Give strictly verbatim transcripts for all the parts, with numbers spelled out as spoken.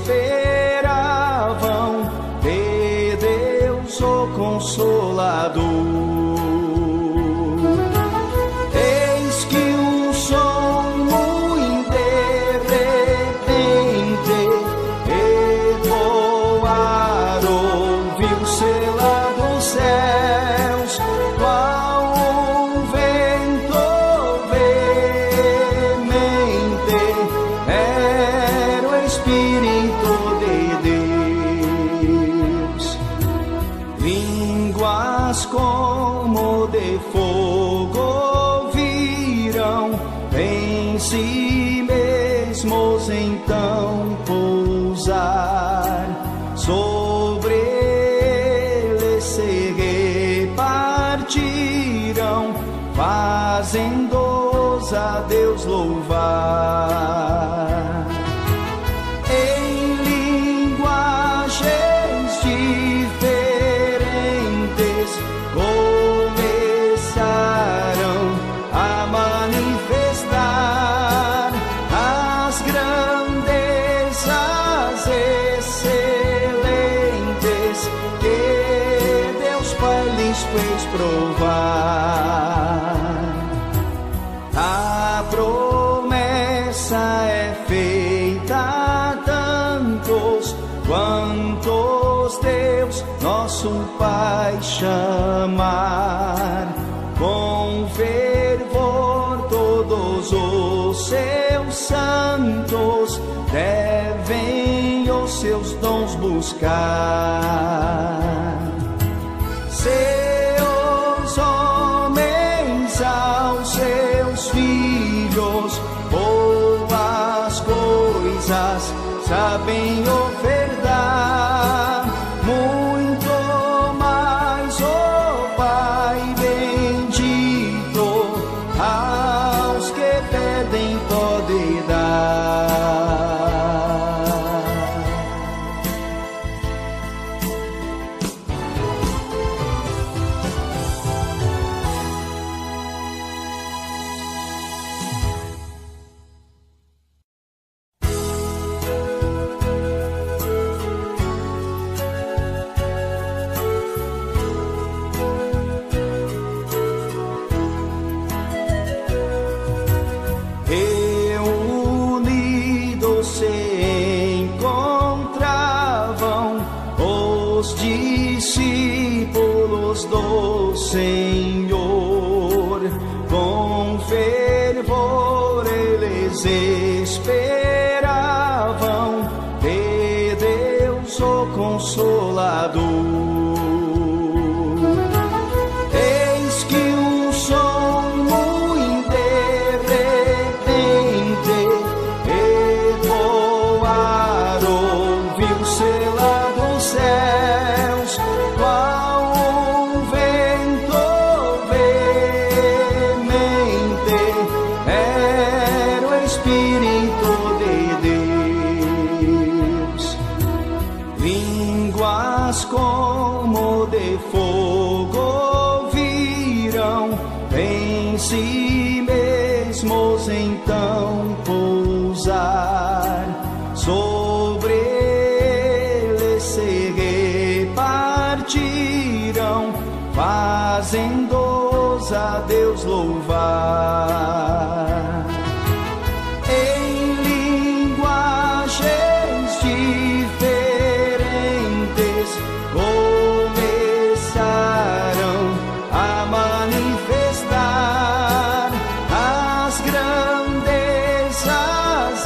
esperavam de Deus o Consolador. Eis que um som muito de repente ecoar ouviu-se lá dos céus, qual um vento veemente. Era o Espírito de Deus. Línguas como de fogo viram em si mesmos então pousar. Sobre eles se repartiram, fazendo-os a Deus louvar. Em linguagens diferentes começaram a manifestar as grandezas excelentes que Deus Pai lhes fez provar. A promessa é feita a tantos quantos Deus nosso Pai chamar. Com fervor todos os seus santos devem os seus dons buscar. Seus homens aos seus filhos boas coisas sabem ofertar, muito mais, ó Pai bendito, aos que pedem pode dar. Reunidos se encontravam os discípulos do Senhor. Com fervor eles esperavam de Deus o Consolador. Eis que um som muito de repente ecoar ouviu-se lá dos céus, qual um vento veemente. Era o Espírito de Deus. Línguas como de fogo viram em si mesmos então pousar. Sobre eles se repartiram, fazendo-os a Deus louvar. Em linguagens diferentes começaram a manifestar as grandezas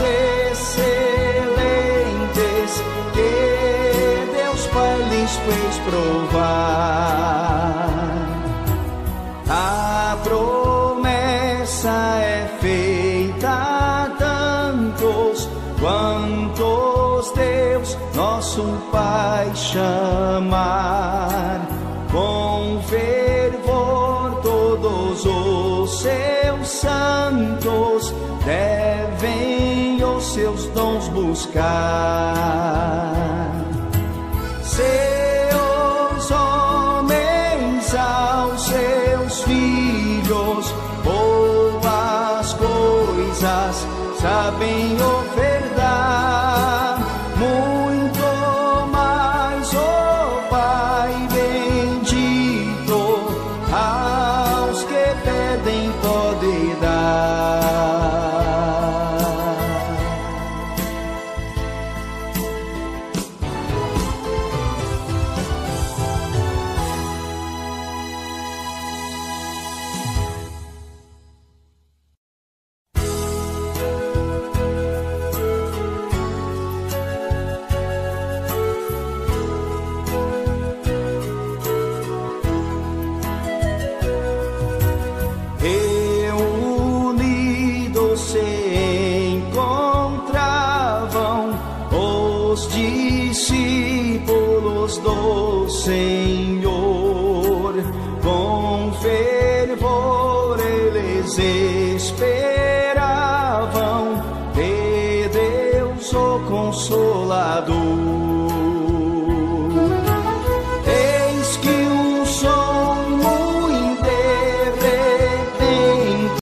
excelentes que Deus Pai lhes fez provar. A promessa é feita a tantos quantos Deus nosso Pai chamar. Com fervor todos os seus santos devem os seus dons buscar. Seus homens aos seus filhos boas coisas sabem ofertar, Consolador.